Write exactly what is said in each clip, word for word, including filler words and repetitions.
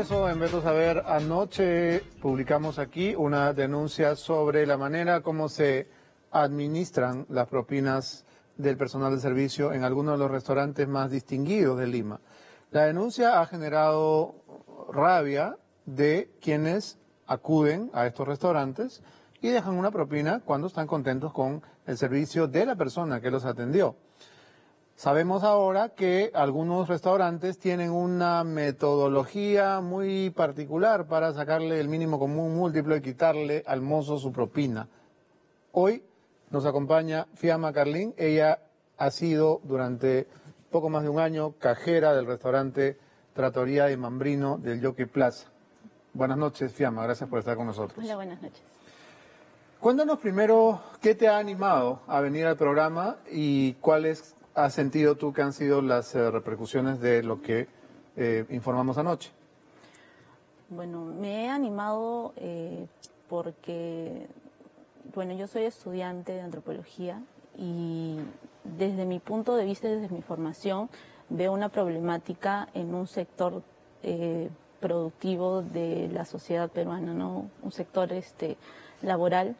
Eso, en vez de saber, anoche publicamos aquí una denuncia sobre la manera como se administran las propinas del personal de servicio en algunos de los restaurantes más distinguidos de Lima. La denuncia ha generado rabia de quienes acuden a estos restaurantes y dejan una propina cuando están contentos con el servicio de la persona que los atendió. Sabemos ahora que algunos restaurantes tienen una metodología muy particular para sacarle el mínimo común múltiplo y quitarle al mozo su propina. Hoy nos acompaña Fiamma Carlín. Ella ha sido durante poco más de un año cajera del restaurante Trattoria de Mambrino del Jockey Plaza. Buenas noches, Fiamma. Gracias por estar con nosotros. Hola, buenas noches. Cuéntanos primero qué te ha animado a venir al programa y cuáles has sentido tú que han sido las eh, repercusiones de lo que eh, informamos anoche. Bueno, me he animado eh, porque, bueno, yo soy estudiante de antropología y desde mi punto de vista, desde mi formación, veo una problemática en un sector eh, productivo de la sociedad peruana, ¿no? Un sector este, laboral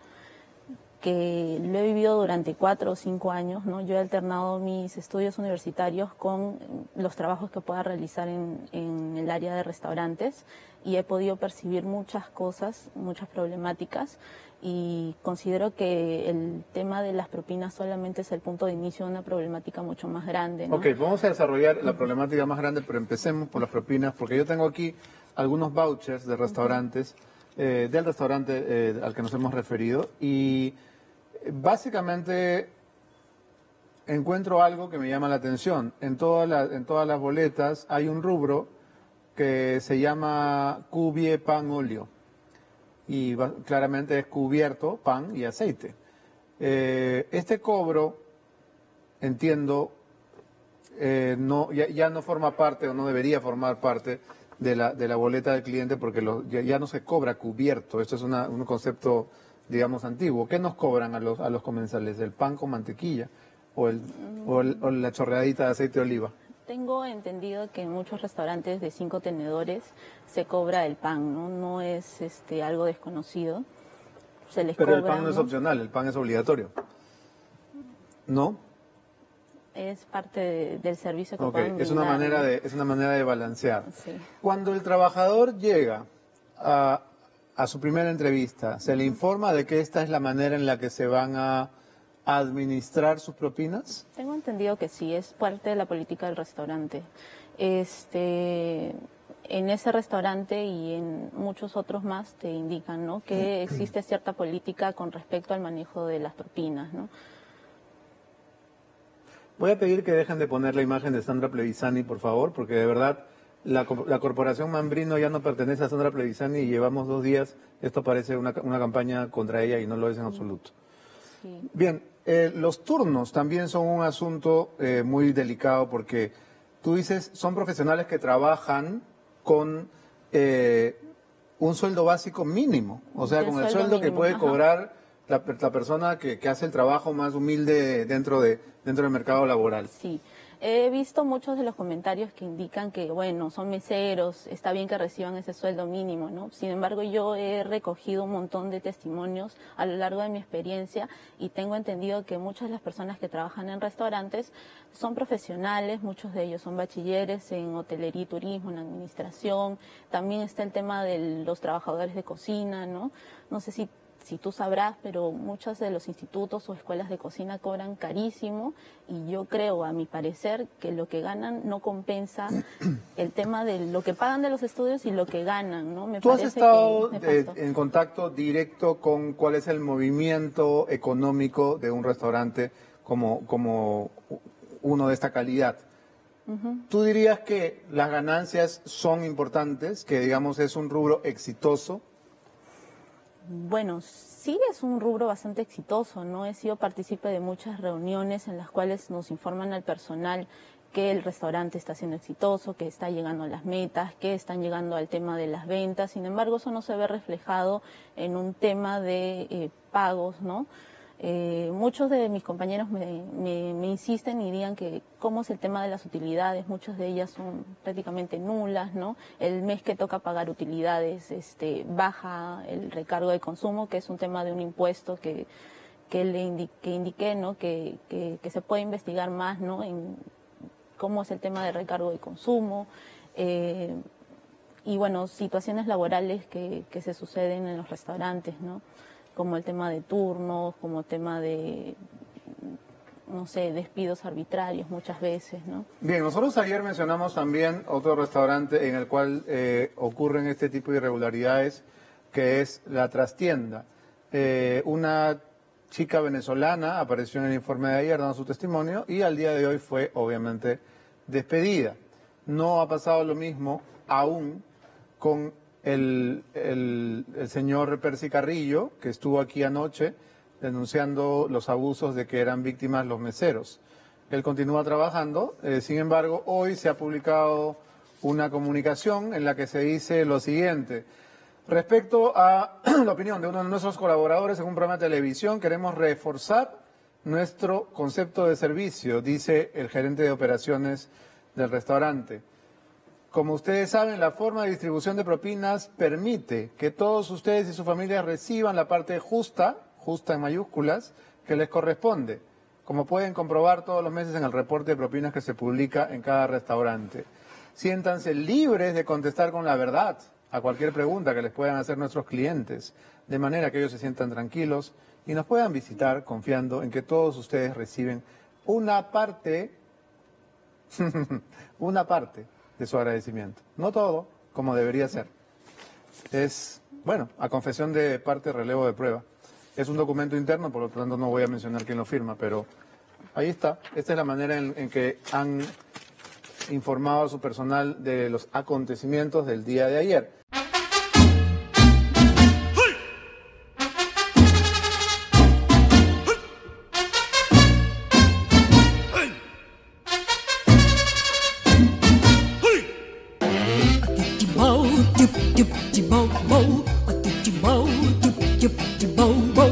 que lo he vivido durante cuatro o cinco años, ¿no? Yo he alternado mis estudios universitarios con los trabajos que pueda realizar en, en el área de restaurantes y he podido percibir muchas cosas, muchas problemáticas y considero que el tema de las propinas solamente es el punto de inicio de una problemática mucho más grande, ¿no? Ok, vamos a desarrollar la problemática más grande, pero empecemos por las propinas, porque yo tengo aquí algunos vouchers de restaurantes, eh, del restaurante eh, al que nos hemos referido y básicamente encuentro algo que me llama la atención. En todas las, en todas las boletas hay un rubro que se llama cubie, pan, óleo. Y va, claramente es cubierto, pan y aceite. Eh, este cobro, entiendo, eh, no, ya, ya no forma parte o no debería formar parte de la, de la boleta del cliente porque lo, ya, ya no se cobra cubierto. Esto es una, un concepto, digamos, antiguo. ¿Qué nos cobran a los, a los comensales? ¿El pan con mantequilla o, el, o, el, o la chorreadita de aceite de oliva? Tengo entendido que en muchos restaurantes de cinco tenedores se cobra el pan, ¿no? No es este, algo desconocido. Se les Pero cobra, el pan no es ¿no? opcional, el pan es obligatorio. ¿No? Es parte de, del servicio que Okay. puedan es una brindar, manera ¿no? de es una manera de balancear. Sí. Cuando el trabajador llega a, a su primera entrevista, ¿se le informa de que esta es la manera en la que se van a administrar sus propinas? Tengo entendido que sí, es parte de la política del restaurante. Este, en ese restaurante y en muchos otros más te indican, ¿no?, que existe cierta política con respecto al manejo de las propinas, ¿no? Voy a pedir que dejen de poner la imagen de Sandra Plevisani, por favor, porque de verdad la, la corporación Mambrino ya no pertenece a Sandra Plevisani y llevamos dos días, esto parece una, una campaña contra ella y no lo es en absoluto. Sí. Bien, eh, los turnos también son un asunto eh, muy delicado porque tú dices, son profesionales que trabajan con eh, un sueldo básico mínimo, o sea, El con el sueldo sueldo que mínimo, puede ajá. cobrar la, la persona que, que hace el trabajo más humilde dentro, de, dentro del mercado laboral. Sí, he visto muchos de los comentarios que indican que, bueno, son meseros, está bien que reciban ese sueldo mínimo, ¿no? Sin embargo, yo he recogido un montón de testimonios a lo largo de mi experiencia y tengo entendido que muchas de las personas que trabajan en restaurantes son profesionales, muchos de ellos son bachilleres en hotelería y turismo, en administración. También está el tema de los trabajadores de cocina, ¿no? No sé si Si tú sabrás, pero muchos de los institutos o escuelas de cocina cobran carísimo y yo creo, a mi parecer, que lo que ganan no compensa el tema de lo que pagan de los estudios y lo que ganan, ¿no? Me ¿Tú has parece estado que de- nefasto. en contacto directo con cuál es el movimiento económico de un restaurante como, como uno de esta calidad? Uh-huh. ¿Tú dirías que las ganancias son importantes, que digamos es un rubro exitoso? Bueno, sí es un rubro bastante exitoso, ¿no? He sido partícipe de muchas reuniones en las cuales nos informan al personal que el restaurante está siendo exitoso, que está llegando a las metas, que están llegando al tema de las ventas. Sin embargo, eso no se ve reflejado en un tema de eh, pagos, ¿no? Eh, muchos de mis compañeros me, me, me insisten y digan que cómo es el tema de las utilidades, muchas de ellas son prácticamente nulas, ¿no? El mes que toca pagar utilidades este, baja el recargo de consumo, que es un tema de un impuesto que, que le indique, que indiqué, ¿no? Que, que, que se puede investigar más, ¿no? En cómo es el tema de recargo de consumo. Eh, y bueno, situaciones laborales que, que se suceden en los restaurantes, ¿no? Como el tema de turnos, como el tema de, no sé, despidos arbitrarios muchas veces, ¿no? Bien, nosotros ayer mencionamos también otro restaurante en el cual eh, ocurren este tipo de irregularidades, que es La Trastienda. Eh, una chica venezolana apareció en el informe de ayer dando su testimonio y al día de hoy fue obviamente despedida. No ha pasado lo mismo aún con El, el, el señor Percy Carrillo, que estuvo aquí anoche denunciando los abusos de que eran víctimas los meseros. Él continúa trabajando, eh, sin embargo, hoy se ha publicado una comunicación en la que se dice lo siguiente. Respecto a la opinión de uno de nuestros colaboradores en un programa de televisión, queremos reforzar nuestro concepto de servicio, dice el gerente de operaciones del restaurante. Como ustedes saben, la forma de distribución de propinas permite que todos ustedes y sus familias reciban la parte justa, justa en mayúsculas, que les corresponde, como pueden comprobar todos los meses en el reporte de propinas que se publica en cada restaurante. Siéntanse libres de contestar con la verdad a cualquier pregunta que les puedan hacer nuestros clientes, de manera que ellos se sientan tranquilos y nos puedan visitar confiando en que todos ustedes reciben una parte, una parte, de su agradecimiento. No todo, como debería ser. Es, bueno, a confesión de parte, relevo de prueba. Es un documento interno, por lo tanto no voy a mencionar quién lo firma, pero ahí está. Esta es la manera en, en que han informado a su personal de los acontecimientos del día de ayer. Bow, dip, dip, dip, bow, bow, dip, dip, bow, dip, dip, dip, bow, bow.